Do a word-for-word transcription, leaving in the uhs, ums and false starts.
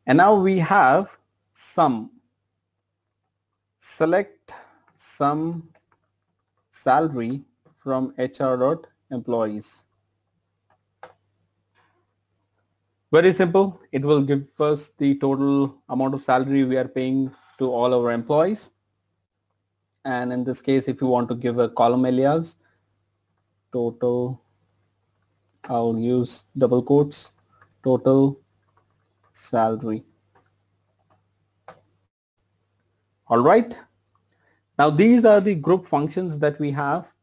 And now we have sum. Select sum salary from H R dot employees. Very simple. It will give us the total amount of salary we are paying to all our employees. And in this case, if you want to give a column alias, total, I'll use double quotes, total salary. All right. Now these are the group functions that we have.